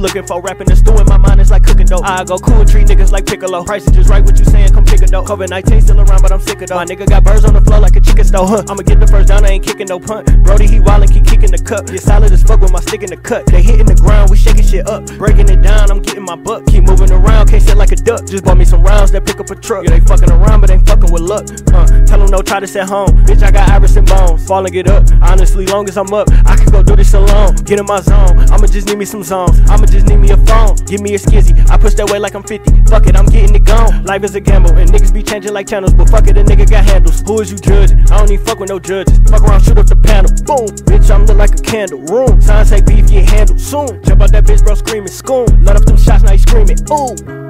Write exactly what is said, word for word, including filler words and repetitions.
looking for? Rapping the stew in my mind, it's like cooking dough. I go cool and treat niggas like Piccolo. Price is just right, what you saying, come pick a dough. COVID nineteen still around, but I'm sick of though. My nigga got birds on the floor like a chicken stove, huh? I'ma get the first down, I ain't kicking no punt. Brody, he wildin', keep kicking the cup. Get solid as fuck with my stick in the cut. They hitting the ground, we shaking shit up. Breaking it down, I'm getting my butt. Keep moving around, can't sit like a duck. Just bought me some rounds that pick up a truck. Yeah, they fucking around, but ain't fucking with luck. Uh, tell them no, try this at home. Bitch, I got iris and bones. Fall and get up. Honestly, long as I'm up, I can go do this alone. Get in my zone, I'ma just need me some songs. I'ma just need me a phone. Give me a skizzy, I push that way like I'm fifty. Fuck it, I'm getting it gone. Life is a gamble, and niggas be changing like channels. But fuck it, a nigga got handles. Who is you judging? I don't even fuck with no judges. Fuck around, shoot up the panel. Boom, bitch, I'm lit like a candle. Room, signs say beef, get handled soon. Jump out that bitch, bro, screaming, scoon. Let up them shots, now you screaming, ooh.